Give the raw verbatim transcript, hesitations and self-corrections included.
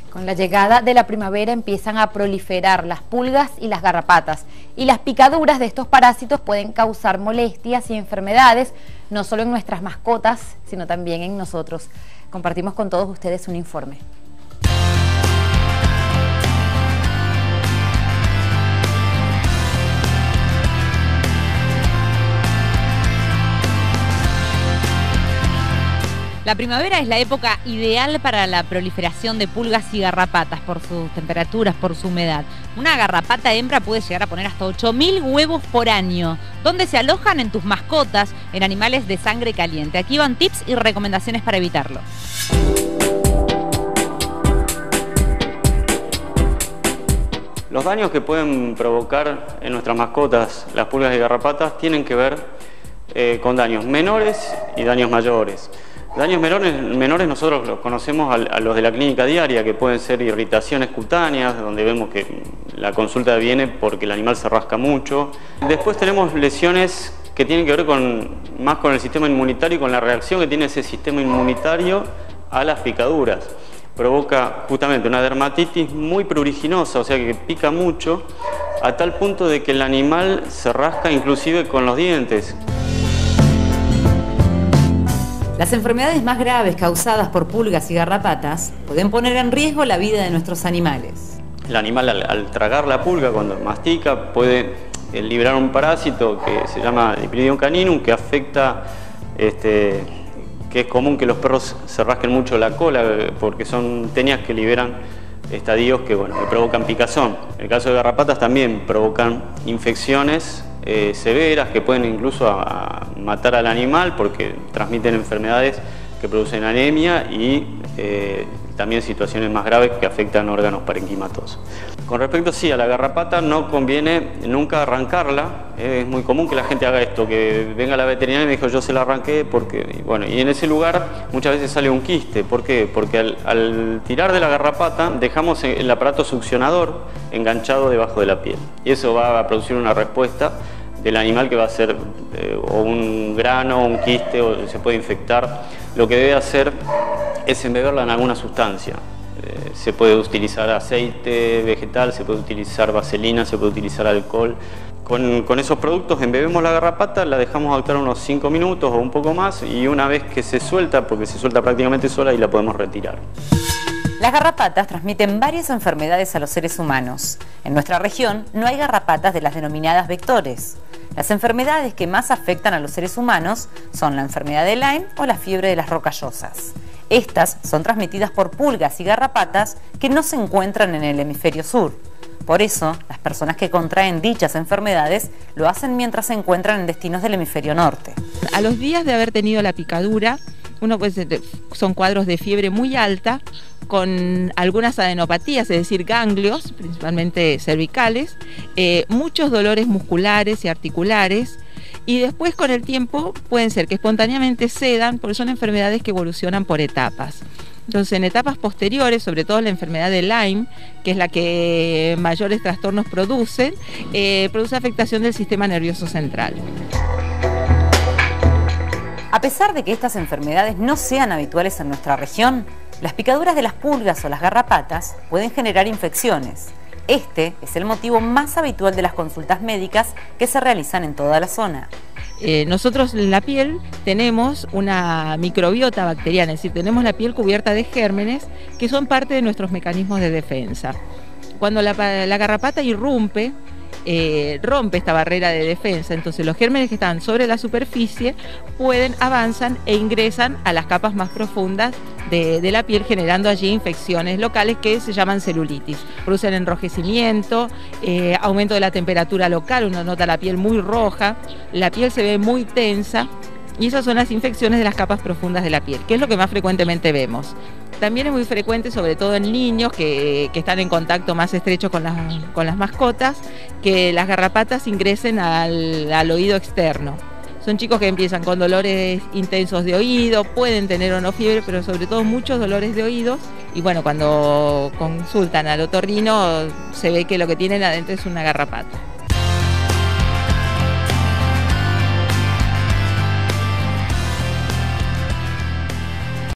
Con la llegada de la primavera empiezan a proliferar las pulgas y las garrapatas, y las picaduras de estos parásitos pueden causar molestias y enfermedades, no solo en nuestras mascotas, sino también en nosotros. Compartimos con todos ustedes un informe. La primavera es la época ideal para la proliferación de pulgas y garrapatas por sus temperaturas, por su humedad. Una garrapata hembra puede llegar a poner hasta ocho mil huevos por año. ¿Dónde se alojan? En tus mascotas, en animales de sangre caliente. Aquí van tips y recomendaciones para evitarlo. Los daños que pueden provocar en nuestras mascotas las pulgas y garrapatas tienen que ver eh, con daños menores y daños mayores. Daños menores, menores nosotros los conocemos a los de la clínica diaria, que pueden ser irritaciones cutáneas, donde vemos que la consulta viene porque el animal se rasca mucho. Después tenemos lesiones que tienen que ver con, más con el sistema inmunitario y con la reacción que tiene ese sistema inmunitario a las picaduras. Provoca justamente una dermatitis muy pruriginosa, o sea que pica mucho, a tal punto de que el animal se rasca inclusive con los dientes. Las enfermedades más graves causadas por pulgas y garrapatas pueden poner en riesgo la vida de nuestros animales. El animal al, al tragar la pulga, cuando mastica, puede eh, liberar un parásito que se llama Dipyridium caninum, que afecta, este, que es común que los perros se rasquen mucho la cola, porque son tenias que liberan estadios que, bueno, que provocan picazón. En el caso de garrapatas también provocan infecciones Eh, severas que pueden incluso a, a matar al animal porque transmiten enfermedades que producen anemia y eh, también situaciones más graves que afectan órganos parenquimatosos. Con respecto sí, a la garrapata no conviene nunca arrancarla. Eh, es muy común que la gente haga esto, que venga la veterinaria y me dijo yo se la arranqué porque, y bueno, y en ese lugar muchas veces sale un quiste. ¿Por qué? Porque al, al tirar de la garrapata dejamos el aparato succionador enganchado debajo de la piel y eso va a producir una respuesta del animal que va a ser eh, o un grano, un quiste, o se puede infectar. Lo que debe hacer es embeberla en alguna sustancia. Eh, se puede utilizar aceite vegetal, se puede utilizar vaselina, se puede utilizar alcohol. Con, con esos productos embebemos la garrapata, la dejamos actuar unos cinco minutos o un poco más y una vez que se suelta, porque se suelta prácticamente sola, y la podemos retirar. Las garrapatas transmiten varias enfermedades a los seres humanos. En nuestra región no hay garrapatas de las denominadas vectores. Las enfermedades que más afectan a los seres humanos son la enfermedad de Lyme o la fiebre de las rocallosas. Estas son transmitidas por pulgas y garrapatas que no se encuentran en el hemisferio sur. Por eso, las personas que contraen dichas enfermedades lo hacen mientras se encuentran en destinos del hemisferio norte. A los días de haber tenido la picadura, uno pues, son cuadros de fiebre muy alta, con algunas adenopatías, es decir, ganglios, principalmente cervicales, eh, muchos dolores musculares y articulares, y después con el tiempo pueden ser que espontáneamente cedan, porque son enfermedades que evolucionan por etapas. Entonces, en etapas posteriores, sobre todo la enfermedad de Lyme, que es la que mayores trastornos producen, eh, produce afectación del sistema nervioso central. A pesar de que estas enfermedades no sean habituales en nuestra región, las picaduras de las pulgas o las garrapatas pueden generar infecciones. Este es el motivo más habitual de las consultas médicas que se realizan en toda la zona. Eh, nosotros en la piel tenemos una microbiota bacteriana, es decir, tenemos la piel cubierta de gérmenes que son parte de nuestros mecanismos de defensa. Cuando la, la garrapata irrumpe, Eh, rompe esta barrera de defensa, entonces los gérmenes que están sobre la superficie pueden, avanzan e ingresan a las capas más profundas de, de la piel, generando allí infecciones locales que se llaman celulitis. Producen enrojecimiento, eh, aumento de la temperatura local, uno nota la piel muy roja, la piel se ve muy tensa, y esas son las infecciones de las capas profundas de la piel, que es lo que más frecuentemente vemos. También es muy frecuente, sobre todo en niños que, que están en contacto más estrecho con las, con las mascotas, que las garrapatas ingresen al, al oído externo. Son chicos que empiezan con dolores intensos de oído, pueden tener o no fiebre, pero sobre todo muchos dolores de oídos. Y bueno, cuando consultan al otorrino se ve que lo que tienen adentro es una garrapata.